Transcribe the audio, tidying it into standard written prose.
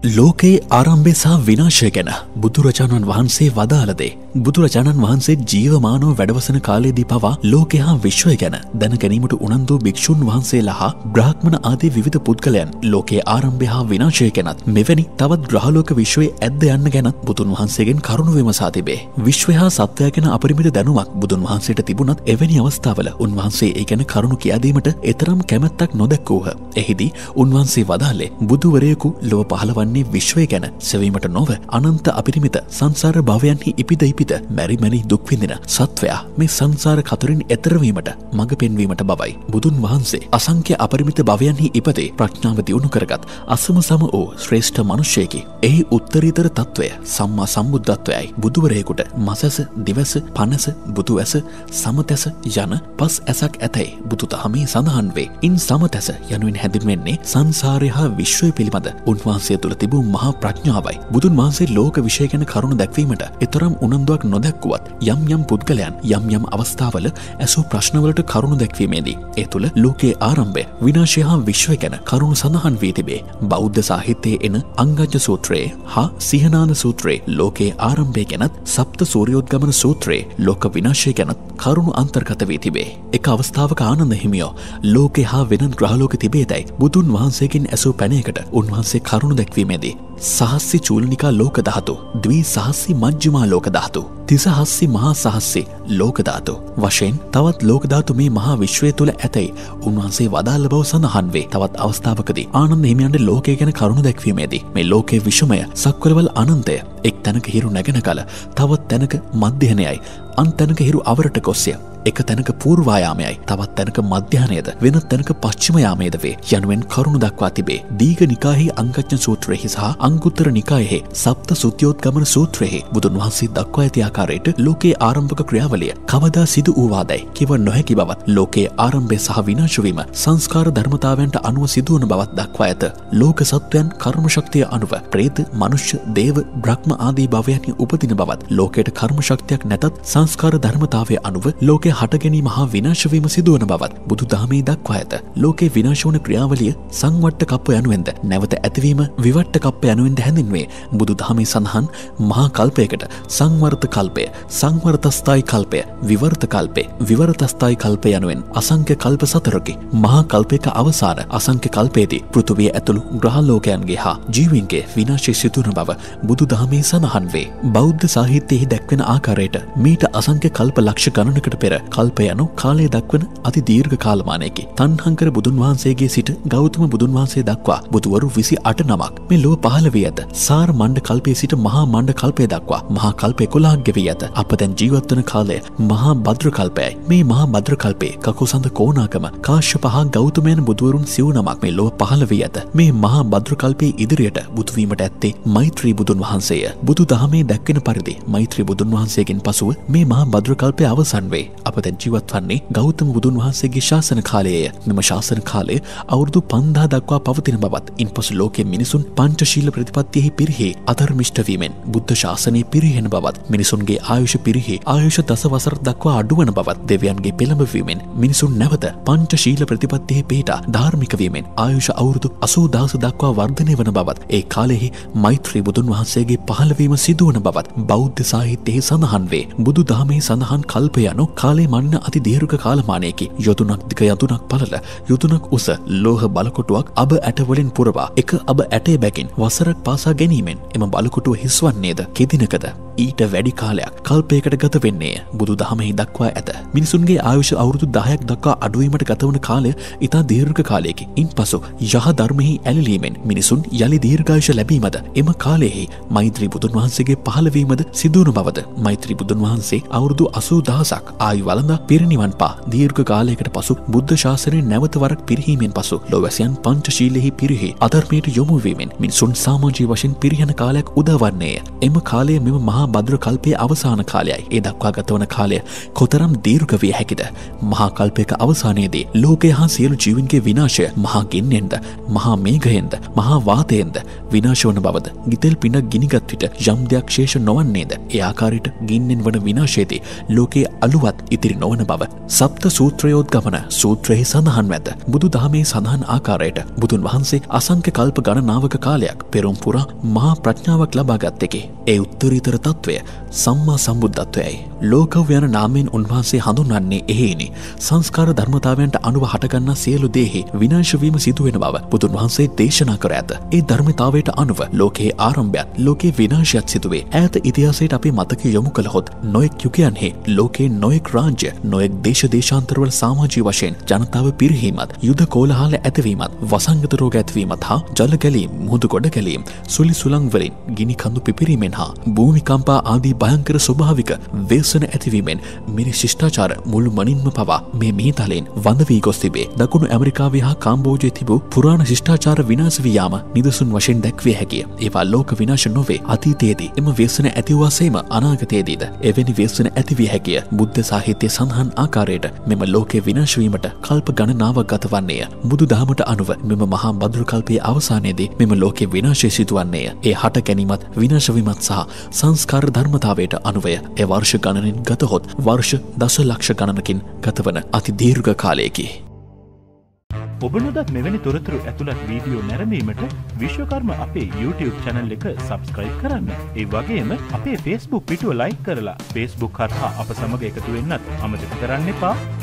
ලෝකයේ ආරම්භය සහ විනාශය ගැන බුදුරජාණන් වහන්සේ වදාළ දේ. බුදුරජාණන් වහන්සේ ජීවමානව වැඩවසන කාලයේදී පවා ලෝකය හා විශ්වය ගැන දැන ගැනීමට උනන්දු භික්ෂුන් වහන්සේලා හා බ්‍රාහ්මණ ආදී විවිධ පුද්ගලයන් ලෝකයේ ආරම්භය හා විනාශය ගැනත් මෙවැනි තවත් ග්‍රහලෝක විශ්වයේ ඇද්ද යන්න ගැනත් බුදුන් වහන්සේගෙන් කරුණු විමසා තිබේ. විශ්වය හා සත්වය ගැන අපරිමිත දැනුමක් බුදුන් වහන්සේට තිබුණත් එවැනි අවස්ථාවල උන්වහන්සේ ඒ ගැන කරුණු කියා දීමට එතරම් කැමැත්තක් නොදැක්වූහ. එහිදී උන්වහන්සේ වදාළේ බුදුවරයෙකු ලොව පහළවන්නේ විශ්වය ගැන සෙවීමට නොව අනන්ත අපරිමිත සංසාර භවයන්හි ඉපිද මැරි මැරි දුක් විඳින සත්වයා මේ සංසාර කතරින් එතර වීමට මඟ පෙන්වීමට බවයි. බුදුන් වහන්සේ අසංඛ්‍ය අපරිමිත භවයන්හි ඉපදේ ප්‍රඥාව දියුණු කරගත් අසම සම වූ ශ්‍රේෂ්ඨ මනුෂ්‍යයෙකි. එහි උත්තරීතර තත්වය සම්මා සම්බුද්ධත්වයයි. බුදුවරයෙකුට මසැස, දිවැස, පනස, බුදුඇස, සමතැස යන පස් ඇසක් ඇතැයි බුදුදහමේ සඳහන් වේ. ඉන් සමතැස යනුවෙන් හැඳින්වෙන්නේ සංසාරය හා විශ්වය පිළිබඳ උන්වහන්සේ තුළ තිබූ මහා ප්‍රඥාවයි. බුදුන් වහන්සේ ලෝක විශ්ය ගැන කරුණු දැක්වීමට එතරම් උනන්දුවක් නොදැක්කුවත් යම් යම් පුද්ගලයන් යම් යම් අවස්ථාවල ඇසූ ප්‍රශ්නවලට කරුණු දැක්වීමේදී ඒ තුළ ලෝකයේ ආරම්භය විනාශය හා විශ්වය ගැන කරුණු සඳහන් වී තිබේ. බෞද්ධ සාහිත්‍යයේ එන අංගජ්ජ සූත්‍රයේ හා සිහනාන සූත්‍රයේ ලෝකයේ ආරම්භය ගැනත් සප්ත සූර්යෝද්ගමන සූත්‍රයේ ලෝක විනාශය ගැනත් කරුණු අන්තර්ගත වී තිබේ. එක අවස්ථාවක ආනන්ද හිමියෝ ලෝකේ හා වෙනත් ග්‍රහලෝක තිබේදයි බුදුන් වහන්සේගෙන් ඇසූ පැනයකට උන්වහන්සේ කරුණු දැක්වීමේදී සහස්සි චූලනිකා ලෝක ධාතු, ද්වි සහස්සි මජ්ජිමා ලෝක ධාතු, තිසහස්සි මහා සහස්සි ලෝක ධාතු වශයෙන් තවත් ලෝක ධාතු මේ මහා විශ්වය තුළ ඇතැයි උන්වහන්සේ වදාළ බව සඳහන් වේ. තවත් අවස්ථාවකදී ආනන්ද හිමියන්ට ලෝකය ගැන කරුණු දැක්වීමේදී මේ ලෝකයේ විෂමය සක්වලවල් අනන්තය එක් තැනක හිරු නැගෙන කල තවත් තැනක මධ්‍යහනයයි අන් තැනක හිරු අවරට ගොස්ය. එක තැනක පූර්වායාමයයි තවත් තැනක මධ්‍යහනයද වෙනත් තැනක පශ්චිමයාමයද වේ යනුවෙන් කරුණු දක්වා තිබේ. දීඝ නිකායෙහි අංගජ්ඤ සූත්‍රයෙහි සහ අංගුත්තර නිකායෙහි සප්ත සුත්‍යෝද්ගමන සූත්‍රයෙහි බුදුන් වහන්සේ දක්වා ඇති ආකාරයට ලෝකයේ ආරම්භක ක්‍රියාවලිය කවදා සිදු වූවාදයි කිව නොහැකි බවත් ලෝකයේ ආරම්භය සහ විනාශ වීම සංස්කාර ධර්මතාවයන්ට අනුව සිදුවන බවත් දක්වා ඇත. ලෝක සත්වයන් කර්ම ශක්තිය අනුව ප්‍රේත, මනුෂ්‍ය, දේව, බ්‍රහ්ම ආදී භවයන්හි උපදින බවත් ලෝකයට කර්ම ශක්තියක් නැතත් සංස්කාර ධර්මතාවය අනුව ලෝකයේ හට ගැනීම හා විනාශ වීම සිදුවන බවත් බුදුදහමේ දක්වා ඇත. ලෝකේ විනාශ වන ක්‍රියාවලිය සංවට්ට කප්ප යනුවෙන්ද නැවත ඇතිවීම විවට්ට කප්ප යනුවෙන්ද හැඳින්වේ. බුදුදහමේ සඳහන් මහා කල්පයකට සංවර්ත කල්පය, සංවර්තස්ථායි කල්පය, විවර්ත කල්පය, විවර්තස්ථායි කල්පය යනුවෙන් අසංඛ්‍ය කල්ප සතරකි. මහා කල්පයක අවසාන අසංඛ්‍ය කල්පයේදී පෘථුවිය ඇතුළු ග්‍රහලෝකයන්ගේ හා ජීවීන්ගේ විනාශය සිදුවන බව බුදුදහමේ සඳහන් වේ. බෞද්ධ සාහිත්‍යයෙහි දැක්වෙන ආකාරයට මීට අසංඛ්‍ය කල්ප ලක්ෂ ගණනකට පෙර කල්පය යනු කාලය දක්වන අති දීර්ඝ කාලමානයකි. තන්හංකර බුදුන් වහන්සේගේ සිට ගෞතම බුදුන් වහන්සේ දක්වා බුදුවරු 28 නමක් මේ ලොව පහළ වී ඇත. සාර මණ්ඩ කල්පයේ සිට මහා මණ්ඩ කල්පය දක්වා මහා කල්ප 11ක් ගෙවී ඇත. අප දැන් ජීවත් වන කාලය මහා භද්‍ර කල්පයයි. මේ මහා භද්‍ර කල්පයේ කකුසඳ කෝණාකම කාශ්‍යප හා ගෞතමයන් බුදුවරුන් සිව් නමක් මේ ලොව පහළ වී ඇත. මේ මහා භද්‍ර කල්පයේ ඉදිරියට බුදු වීමට ඇත්තේ මෛත්‍රී බුදුන් වහන්සේය. බුදු දහමේ දැක්වෙන පරිදි මෛත්‍රී බුදුන් වහන්සේගෙන් පසුව මේ මහා භද්‍ර කල්පය අවසන් වේ. අප දැන් ජීවත් වන්නේ ගෞතම බුදුන් වහන්සේගේ ශාසන කාලයේය. මෙම ශාසන කාලය අවුරුදු 5000 දක්වා පවතින බවත් ඉන්පසු ලෝකයේ මිනිසුන් පංචශීල ප්‍රතිපත්තියෙහි පිරිහි අධර්මිෂ්ඨ වීමෙන් බුද්ධ ශාසනය පිරිහෙන බවත් මිනිසුන්ගේ ආයුෂ පිරිහි ආයුෂ දසවසර දක්වා අඩුවන බවත් දෙවියන්ගේ පෙළඹවීමෙන් මිනිසුන් නැවත පංචශීල ප්‍රතිපත්තියෙහි පිහිටා ධාර්මික වීමෙන් ආයුෂ අවුරුදු 80000 දක්වා වර්ධනය වන බවත් ඒ කාලෙහි මෛත්‍රී බුදුන් වහන්සේගේ පහළවීම සිදුවන බවත් බෞද්ධ සාහිත්‍යයෙහි සඳහන් වේ. බුදු දහමේ සඳහන් කල්පය යනු කාලේ මන්න අති දීර්ඝ කාලමානයකි. යොදුනක් දිග යොදුනක් පළල යොදුනක් උස ලෝහ බලකොටුවක් අබ ඇටවලින් පුරවා එක අබ ඇටේ බැගින් වසරක් පාසා ගැනීමෙන් එම බලකොටුව හිස්වන්නේද කෙදිනකද ඊට වැඩි කාලයක් කල්පයකට ගත වෙන්නේ බුදු දහමෙහි දක්වා ඇත. මිනිසුන්ගේ ආයුෂ අවුරුදු 10ක් දක්වා අඩුවීමට ගතවන කාලය ඉතා දීර්ඝ කාලයකි. ඉන්පසු යහ ධර්මෙහි ඇලලීමෙන් මිනිසුන් යලි දීර්ඝායුෂ ලැබීමද එම කාලයෙහි මෛත්‍රී බුදුන් වහන්සේගේ පහළවීමද සිදුවන බවද මෛත්‍රී බුදුන් වහන්සේ අවුරුදු 80000ක් ආයු වළඳා පිරිනිවන් පා දීර්ඝ කාලයකට පසු බුද්ධ ශාසනය නැවත වරක් පිරිහීමෙන් පසු ලෝවැසියන් පංචශීලයෙහි පිරිහි අධර්මයට යොමු වීමෙන් මිනිසුන් සමාජීය වශයෙන් පිරිහෙන කාලයක් උදාවන්නේය. එම කාලය මෙම මහා මහා භද්‍ර කල්පයේ අවසාන කාලයයි. ඒ දක්වා ගතවන කාලය කොතරම් දීර්ඝ විය හැකිද? මහා කල්පයක අවසානයේදී ලෝකය හා සියලු ජීවීන්ගේ විනාශය මහා ගින්නෙන්ද, මහා මේඝයෙන්ද, මහා වාතයෙන්ද විනාශ වන බවද, ගිතෙල් පිඬක් ගිනිගත් විට යම් දෙයක් ශේෂ නොවන්නේද? ඒ ආකාරයට ගින්නෙන් වන විනාශයේදී ලෝකයේ අලුවත් ඉතිරි නොවන බව සප්ත සූත්‍රයෝද්ගමන සූත්‍රයේ සඳහන් ඇත. බුදු දහමේ සඳහන් ආකාරයට බුදුන් වහන්සේ අසංඛ්‍ය කල්ප ගණනාවක කාලයක් පෙරම් පුරා මහා ප්‍රඥාවක් ලබාගත් එකේ ඒ උත්තරීතර තත්වය සම්මා සම්බුද්ධත්වයයි. ලෝකව යන නාමයෙන් උන්වහන්සේ හඳුන්වන්නේ එහෙයිනි. සංස්කාර ධර්මතාවයන්ට අනුව හටගන්නා සියලු දේහි විනාශ වීම සිදු වෙන බව බුදුන් වහන්සේ දේශනා කර ඇත. ඒ ධර්මතාවයට අනුව ලෝකයේ ආරම්භයත් ලෝකයේ විනාශයත් සිදුවේ. ඈත ඉතිහාසයට අපි මතක යොමු කළහොත් නොයෙක් යුගයන්හි ලෝකයේ නොයෙක් රාජ්‍ය, නොයෙක් දේශාන්තරවල සමාජීය වශයෙන් ජනතාව පිරිහීමත්, යුද කෝලහල ඇතිවීමත්, වසංගත රෝග ඇතිවීමත් හා ජල ගැලීම්, මුහුදු ගොඩ ගැලීම්, සුලි සුළං වලින් ගිනි කඳු පිපිරීමෙන් හා භූමිකම්පා ආදී භයංකර ස්වභාවික ව්‍යසන ඇතිවීමෙන් මිනිස් ශිෂ්ටාචාර මුළු මනින්ම පවා මේ මිහිතලෙන් වඳ වී ගොස් තිබේ. දකුණු ඇමරිකාවේ හා කාම්බෝජයේ තිබූ පුරාණ ශිෂ්ටාචාර විනාශ වී යාම නිදසුන් වශයෙන් දැක්විය හැකිය. ඒවා ලෝක විනාශ නොවේ. අතීතයේදී එම ව්‍යසන ඇති වූ සේම අනාගතයේදීද එවැනි ව්‍යසන ඇතිවිය හැකිය. බුද්ධ සාහිත්‍යයේ සඳහන් ආකාරයට මෙම ලෝකයේ විනාශ වීමට කල්ප ගණනාවක් ගත වන්නේය. බුදු දහමට අනුව මෙම මහා භද්‍ර කල්පයේ අවසානයේදී මෙම ලෝකයේ විනාශය සිදුවන්නේය. ඒ හට ගැනීමත් විනාශ වීමත් සහ සංස්කාර ධර්මතාවයට අනුවය. ඒ වර්ෂ ගණනින් ගතහොත් වර්ෂ දසලක්ෂ ගණනකින් ගතවන අති දීර්ඝ කාලයකි. ඔබ නොදත් මෙවැනි තොරතුරු ඇතුළත් වීඩියෝ නැරඹීමට විශ්වකර්ම අපේ YouTube channel එක subscribe කරන්න. ඒ වගේම අපේ Facebook පිටුව like කරලා Facebook හරහා අප සමග එකතු වෙන්නත් අමතක කරන්න එපා.